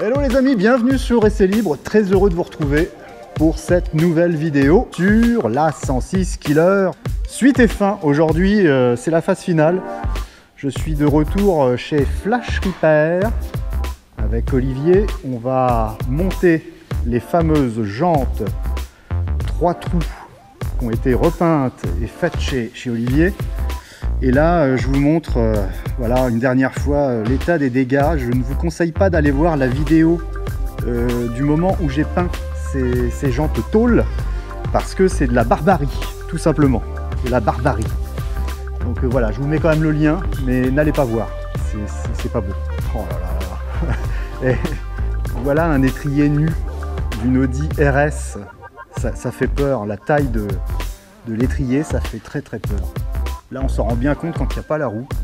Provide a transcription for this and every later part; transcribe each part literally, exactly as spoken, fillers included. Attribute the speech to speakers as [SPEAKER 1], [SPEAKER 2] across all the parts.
[SPEAKER 1] Hello les amis, bienvenue sur Essai Libre, très heureux de vous retrouver pour cette nouvelle vidéo sur la cent six Killer. Suite et fin, aujourd'hui euh, c'est la phase finale. Je suis de retour chez Flash Repair avec Olivier. On va monter les fameuses jantes trois trous qui ont été repeintes et faites chez, chez Olivier. Et là, euh, je vous montre euh, voilà, une dernière fois euh, l'état des dégâts. Je ne vous conseille pas d'aller voir la vidéo euh, du moment où j'ai peint ces, ces jantes tôle, parce que c'est de la barbarie, tout simplement. De la barbarie. Donc euh, voilà, je vous mets quand même le lien, mais n'allez pas voir. C'est pas beau. Oh là là là. Et voilà un étrier nu d'une Audi R S. Ça, ça fait peur. La taille de, de l'étrier, ça fait très très peur. Là, on s'en rend bien compte quand il n'y a pas la roue.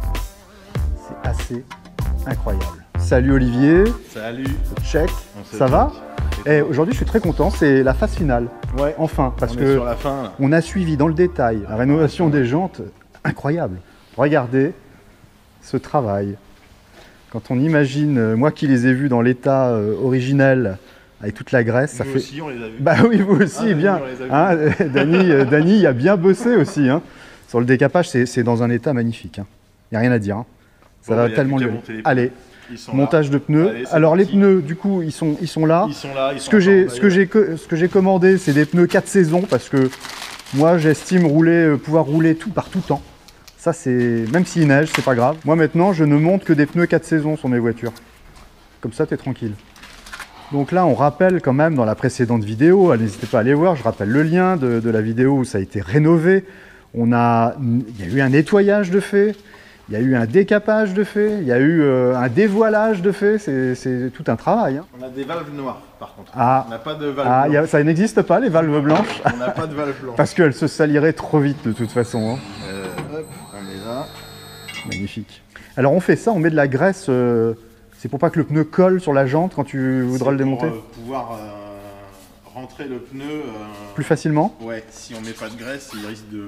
[SPEAKER 1] C'est assez incroyable. Salut Olivier.
[SPEAKER 2] Salut.
[SPEAKER 1] Check. Ça va? Et aujourd'hui, je suis très content. C'est la phase finale.
[SPEAKER 2] Ouais.
[SPEAKER 1] Enfin, parce
[SPEAKER 2] on
[SPEAKER 1] que
[SPEAKER 2] est sur la fin, là.
[SPEAKER 1] On a suivi dans le détail la rénovation des jantes. Incroyable. Regardez ce travail. Quand on imagine, moi qui les ai vus dans l'état euh, originel, avec toute la graisse, ça
[SPEAKER 2] nous
[SPEAKER 1] fait.
[SPEAKER 2] Aussi, on les a vus.
[SPEAKER 1] Bah oui, vous aussi,
[SPEAKER 2] ah,
[SPEAKER 1] bien. Hein, Dany, euh, Dany a bien bossé aussi. Hein. Sur le décapage, c'est dans un état magnifique. Il hein. n'y a rien à dire. Hein. Ça
[SPEAKER 2] bon,
[SPEAKER 1] va tellement lui. Allez, montage là. de pneus. Allez, alors les pneus, du coup, ils sont, ils sont là.
[SPEAKER 2] Ils sont là. Ils
[SPEAKER 1] ce,
[SPEAKER 2] sont
[SPEAKER 1] que j'ai,
[SPEAKER 2] ce
[SPEAKER 1] que j'ai, ce que j'ai commandé, c'est des pneus quatre saisons parce que moi, j'estime rouler, pouvoir rouler tout par tout temps. Ça, c'est même s'il neige, c'est pas grave. Moi, maintenant, je ne monte que des pneus quatre saisons sur mes voitures. Comme ça, tu es tranquille. Donc là, on rappelle quand même dans la précédente vidéo, n'hésitez pas à aller voir, je rappelle le lien de, de la vidéo où ça a été rénové. On a, il y a eu un nettoyage de fait, il y a eu un décapage de fait, il y a eu euh, un dévoilage de fait, c'est tout un travail. Hein.
[SPEAKER 2] On a des valves noires par contre,
[SPEAKER 1] ah,
[SPEAKER 2] on n'a pas de valves
[SPEAKER 1] ah,
[SPEAKER 2] blanches.
[SPEAKER 1] A, ça n'existe pas les valves blanches.
[SPEAKER 2] On n'a pas de valves blanches.
[SPEAKER 1] Parce qu'elles se saliraient trop vite de toute façon. Hein.
[SPEAKER 2] Euh, hop, on est là.
[SPEAKER 1] Magnifique. Alors on fait ça, on met de la graisse, euh, c'est pour pas que le pneu colle sur la jante quand tu voudras le démonter.
[SPEAKER 2] Pour euh, pouvoir euh, rentrer le pneu euh,
[SPEAKER 1] plus facilement.
[SPEAKER 2] Ouais, si on met pas de graisse, il risque de,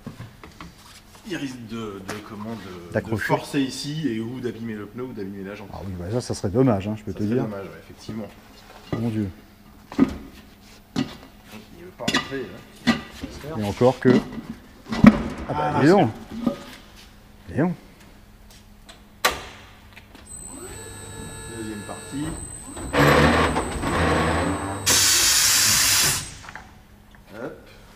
[SPEAKER 2] il risque de, de comment de, de forcer ici et ou d'abîmer le pneu ou d'abîmer la jante.
[SPEAKER 1] Ah oui, bah ça, ça serait dommage, hein, je peux
[SPEAKER 2] ça
[SPEAKER 1] te dire.
[SPEAKER 2] Dommage, ouais, effectivement.
[SPEAKER 1] Mon Dieu.
[SPEAKER 2] Il veut pas rentrer. Hein.
[SPEAKER 1] Et encore que. Ah bah ah, dis donc. Dis donc.
[SPEAKER 2] Deuxième partie. Hop.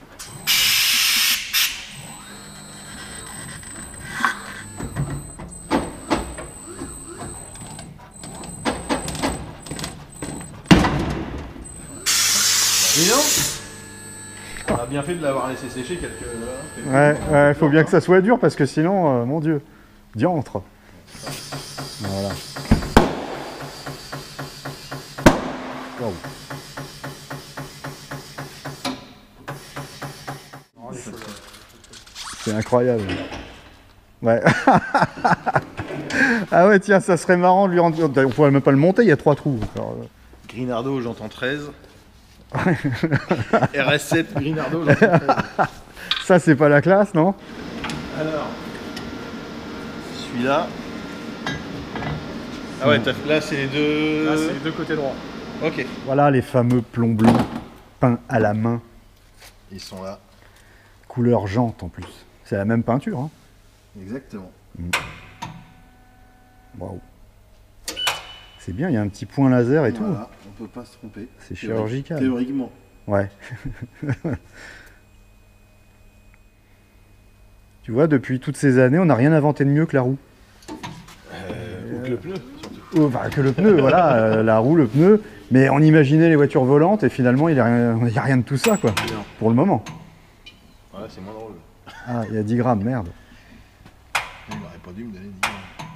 [SPEAKER 2] Dis donc. On a bien fait de l'avoir laissé sécher quelques... quelques
[SPEAKER 1] ouais, ouais, faut bien que ça soit dur parce que sinon, euh, mon Dieu, diantre. Voilà. Wow. C'est incroyable. Ouais. Ah ouais, tiens, ça serait marrant de lui rendre... On pourrait même pas le monter, il y a trois trous. Alors...
[SPEAKER 2] Grinardo, j'entends treize. R S sept Grinardo, j'entends treize.
[SPEAKER 1] Ça, c'est pas la classe, non?
[SPEAKER 2] Alors, celui-là. Ah ouais, là, c'est les deux...
[SPEAKER 3] Là, c'est les deux côtés droits.
[SPEAKER 2] Ok.
[SPEAKER 1] Voilà les fameux plombs blancs peints à la main.
[SPEAKER 2] Ils sont là.
[SPEAKER 1] Couleur jante en plus. C'est la même peinture. Hein.
[SPEAKER 2] Exactement.
[SPEAKER 1] Mmh. Waouh. C'est bien, il y a un petit point laser et
[SPEAKER 2] voilà,
[SPEAKER 1] tout.
[SPEAKER 2] On peut pas se tromper.
[SPEAKER 1] C'est chirurgical.
[SPEAKER 2] Théoriquement.
[SPEAKER 1] Ouais. Tu vois, depuis toutes ces années, on n'a rien inventé de mieux que la roue.
[SPEAKER 2] Euh, ou que le pneu, surtout.
[SPEAKER 1] Oh, enfin, que le pneu, voilà, euh, la roue, le pneu. Mais on imaginait les voitures volantes et finalement, il n'y a, a rien de tout ça, quoi. Non. Pour le moment.
[SPEAKER 2] Voilà, c'est moins drôle.
[SPEAKER 1] Ah, il y a dix grammes, merde.
[SPEAKER 2] Il n'aurait pas dû me donner dix grammes.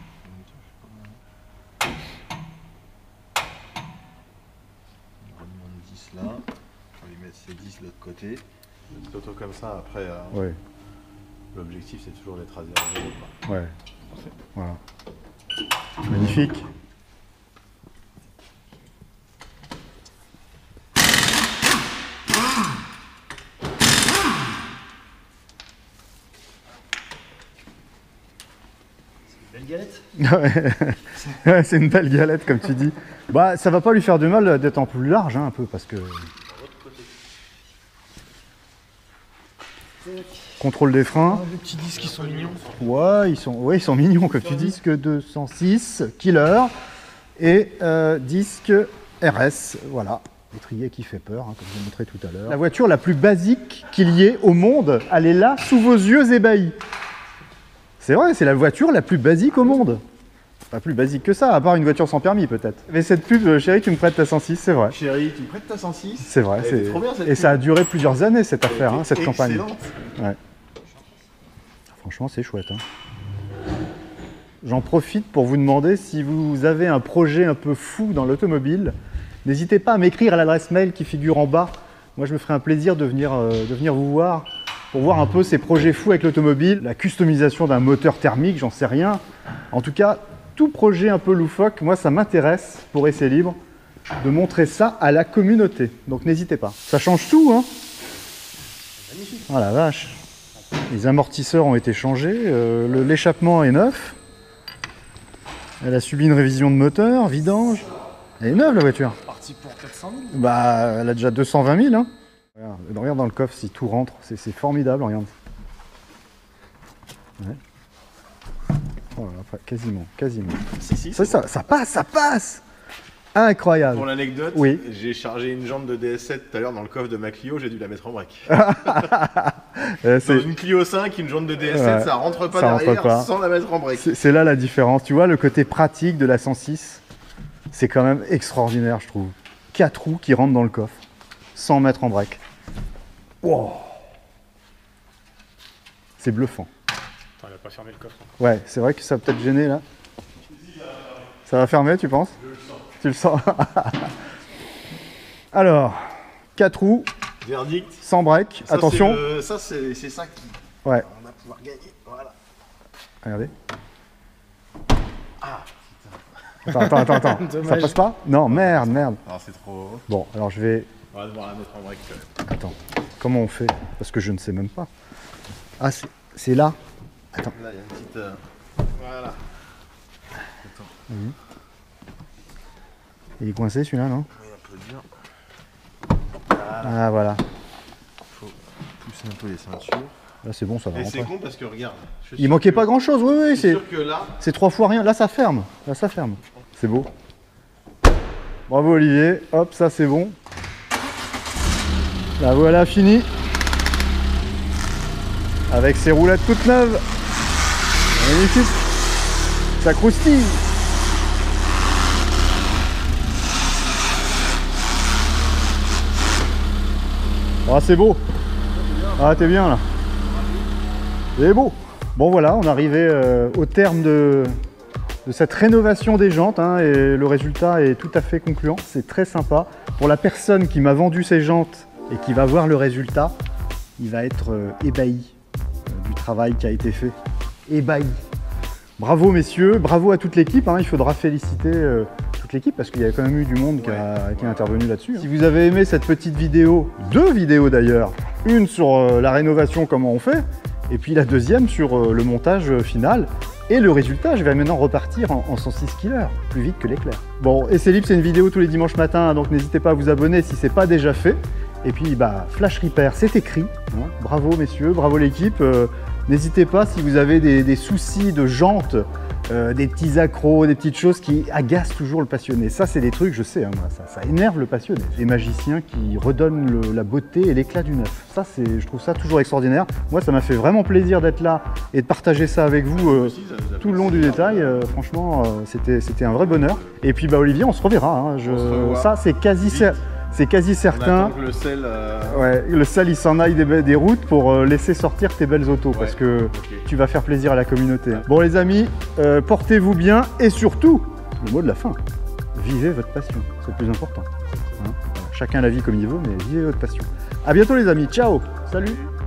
[SPEAKER 2] On va demander dix là. On va lui mettre ces dix de l'autre côté. Petit auto comme ça, après, euh,
[SPEAKER 1] ouais.
[SPEAKER 2] L'objectif c'est toujours d'être à zéro zéro.
[SPEAKER 1] Ouais. Voilà. Magnifique.
[SPEAKER 3] Belle galette.
[SPEAKER 1] C'est une belle galette, comme tu dis. Bah, ça va pas lui faire de mal d'être en plus large, hein, un peu, parce que... Contrôle des freins.
[SPEAKER 2] Oh, les petits disques qui sont mignons.
[SPEAKER 1] Ouais, ils sont, ouais, ils sont mignons, comme tu dis. Disque deux cent six, Killer, et euh, disque R S, voilà. L'étrier qui fait peur, hein, comme je l'ai montré tout à l'heure. La voiture la plus basique qu'il y ait au monde, elle est là, sous vos yeux ébahis. C'est vrai, c'est la voiture la plus basique au monde. Pas plus basique que ça, à part une voiture sans permis peut-être. Mais cette pub, euh, chérie, tu me prêtes ta cent six, c'est vrai.
[SPEAKER 2] Chérie, tu me prêtes ta cent six?
[SPEAKER 1] C'est vrai, c'est... Et pub. Ça a duré plusieurs années cette affaire, hein, cette
[SPEAKER 2] excellente.
[SPEAKER 1] campagne. Ouais. Franchement, c'est chouette. Hein. J'en profite pour vous demander si vous avez un projet un peu fou dans l'automobile. N'hésitez pas à m'écrire à l'adresse mail qui figure en bas. Moi, je me ferai un plaisir de venir, euh, de venir vous voir pour voir un peu ces projets fous avec l'automobile, la customisation d'un moteur thermique, j'en sais rien. En tout cas, tout projet un peu loufoque, moi, ça m'intéresse pour Essai Libre de montrer ça à la communauté. Donc, n'hésitez pas. Ça change tout, hein.
[SPEAKER 2] Magnifique.
[SPEAKER 1] Oh la vache. Les amortisseurs ont été changés, euh, l'échappement est neuf. Elle a subi une révision de moteur, vidange. Elle est neuve la voiture.
[SPEAKER 2] Parti pour quatre cent mille.
[SPEAKER 1] Bah, elle a déjà deux cent vingt mille. Hein. Regarde, regarde dans le coffre si tout rentre, c'est formidable, regarde. Ouais. Oh là, quasiment, quasiment.
[SPEAKER 2] Si, si,
[SPEAKER 1] ça, ça, ça passe, ça passe. Incroyable.
[SPEAKER 2] Pour l'anecdote,
[SPEAKER 1] oui.
[SPEAKER 2] J'ai chargé une jante de D S sept tout à l'heure dans le coffre de ma Clio, j'ai dû la mettre en break.
[SPEAKER 1] euh,
[SPEAKER 2] dans une Clio cinq, une jante de D S sept, ouais, ça rentre pas
[SPEAKER 1] ça
[SPEAKER 2] derrière
[SPEAKER 1] rentre pas.
[SPEAKER 2] Sans la mettre en break.
[SPEAKER 1] C'est là la différence. Tu vois, le côté pratique de la cent six, c'est quand même extraordinaire, je trouve. Quatre roues qui rentrent dans le coffre, sans mettre en break. Wow. C'est bluffant.
[SPEAKER 2] Attends, il a pas fermé le coffre.
[SPEAKER 1] Ouais, c'est vrai que ça va peut-être gêner là. Ça va fermer, tu penses?
[SPEAKER 2] Je le sens.
[SPEAKER 1] Tu le sens. Alors, quatre roues.
[SPEAKER 2] Verdict.
[SPEAKER 1] Sans break.
[SPEAKER 2] Ça,
[SPEAKER 1] attention.
[SPEAKER 2] Le... Ça, c'est ça qui.
[SPEAKER 1] Ouais.
[SPEAKER 2] On va pouvoir gagner. Voilà.
[SPEAKER 1] Regardez.
[SPEAKER 2] Ah,
[SPEAKER 1] putain. Attends, attends, attends. attends. Ça passe pas? Non, merde, merde.
[SPEAKER 2] Non, c'est trop.
[SPEAKER 1] Bon, alors je vais.
[SPEAKER 2] On va devoir la mettre en break.
[SPEAKER 1] Attends. Comment on fait? Parce que je ne sais même pas. Ah, c'est là. Attends.
[SPEAKER 2] Là, il y a une petite. Euh... Voilà. Attends.
[SPEAKER 1] Mmh. Il est coincé celui-là, non?
[SPEAKER 2] Oui, un peu dur.
[SPEAKER 1] Voilà. Ah, voilà.
[SPEAKER 2] Faut pousser un peu les ceintures.
[SPEAKER 1] Là, c'est bon, ça va.
[SPEAKER 2] Et c'est con parce que regarde.
[SPEAKER 1] Il manquait que... pas grand-chose, oui, oui. C'est
[SPEAKER 2] sûr que là.
[SPEAKER 1] C'est trois fois rien. Là, ça ferme. Là, ça ferme. C'est beau. Bravo, Olivier. Hop, ça, c'est bon. La voilà, fini. Avec ses roulettes toutes neuves. Magnifique. Ça croustille. Ah, c'est beau. Ah, t'es bien là. C'est beau. Bon voilà, on est arrivé euh, au terme de, de cette rénovation des jantes hein, et le résultat est tout à fait concluant. C'est très sympa. Pour la personne qui m'a vendu ces jantes et qui va voir le résultat, il va être euh, ébahi euh, du travail qui a été fait. Ébahi. Bravo messieurs, bravo à toute l'équipe. Hein. Il faudra féliciter euh, toute l'équipe parce qu'il y a quand même eu du monde qui, a, qui est intervenu là-dessus. Hein. Si vous avez aimé cette petite vidéo, deux vidéos d'ailleurs, une sur euh, la rénovation, comment on fait, et puis la deuxième sur euh, le montage euh, final et le résultat. Je vais maintenant repartir en, en cent six Killer, plus vite que l'éclair. Bon, Essai Libre, c'est une vidéo tous les dimanches matins, donc n'hésitez pas à vous abonner si c'est pas déjà fait. Et puis, bah, Flash Repair, c'est écrit. Hein. Bravo messieurs, bravo l'équipe. Euh, N'hésitez pas si vous avez des, des soucis de jantes, euh, des petits accros, des petites choses qui agacent toujours le passionné. Ça, c'est des trucs, je sais, hein, moi, ça, ça énerve le passionné. Des magiciens qui redonnent le, la beauté et l'éclat du neuf. Ça, je trouve ça toujours extraordinaire. Moi, ça m'a fait vraiment plaisir d'être là et de partager ça avec vous euh, tout le long du détail. Euh, franchement, euh, c'était un vrai bonheur. Et puis, bah, Olivier, on se reverra. Hein, je... se ça, c'est quasi... C'est quasi certain.
[SPEAKER 2] On attend que le sel, euh...
[SPEAKER 1] ouais, le sel il s'en aille des, des routes pour euh, laisser sortir tes belles autos ouais, parce que okay. Tu vas faire plaisir à la communauté. Ouais. Bon les amis, euh, portez-vous bien et surtout, le mot de la fin, vivez votre passion, c'est le plus important. Hein, voilà. Chacun la vit comme il veut, mais vivez votre passion. À bientôt les amis, ciao, salut.